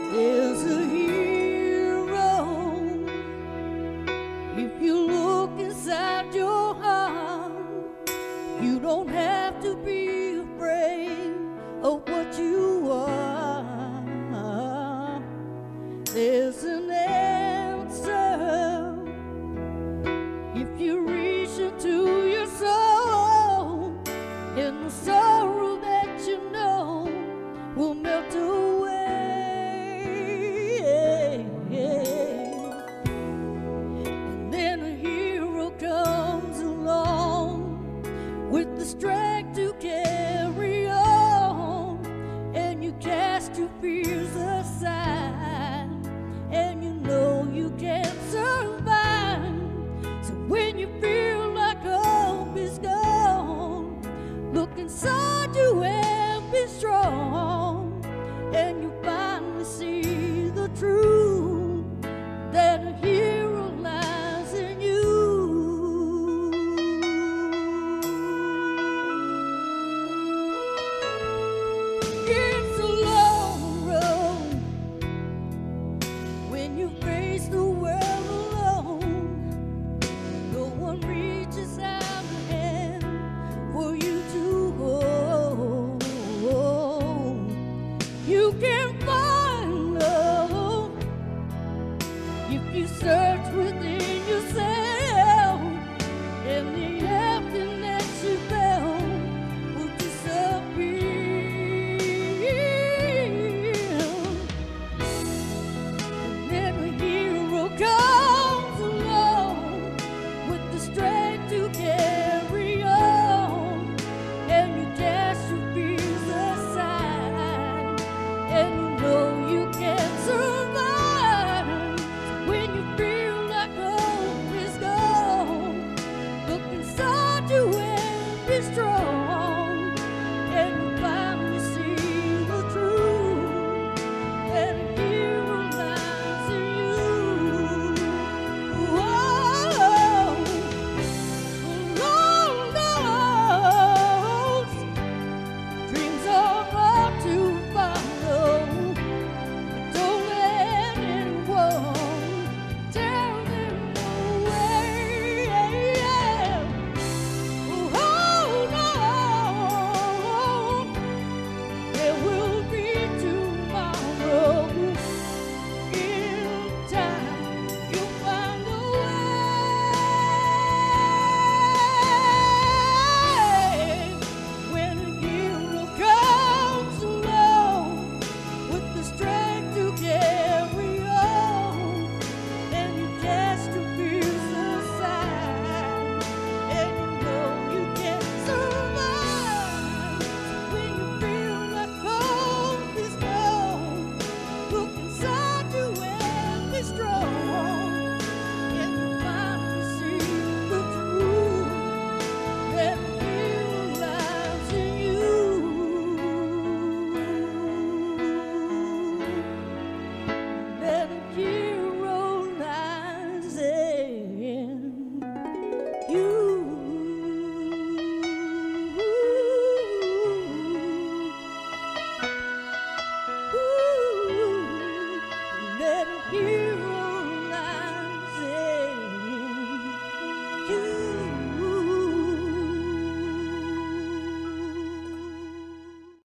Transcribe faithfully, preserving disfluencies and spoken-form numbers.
There's a hero if you look inside your heart. You don't have to be afraid of what you are. There's an answer if you reach into your soul, and the sorrow that you know will melt away. And then a hero comes along with the strength to carry on, and you cast your fears aside, and you know you can survive. So when you feel like hope is gone, look inside you and be strong, and you finally see the truth that a hero lies in you. It's a long road when you face the world alone. No one reaches out a hand for you to hold. You can find love if you search within yourself, and the emptiness you felt will disappear. And then a hero comes along with the strength to carry on, and you cast your fears aside, and you know you can survive. When you feel like hope is gone, look inside you and be strong, and you finally see the truth that a hero lies in you. Whoa, Lord knows dreams are hard to follow. Don't let anyone tell them the way. Hold on, there will be tomorrow. In time, you'll find a way. When a hero comes along with the strength to carry on, and you cast your fears aside, and you know you can survive. When you feel like hope is gone, look inside you and be strong, and you finally see the truth that a hero lies in you. That a hero lies in you. Ooh, let a hero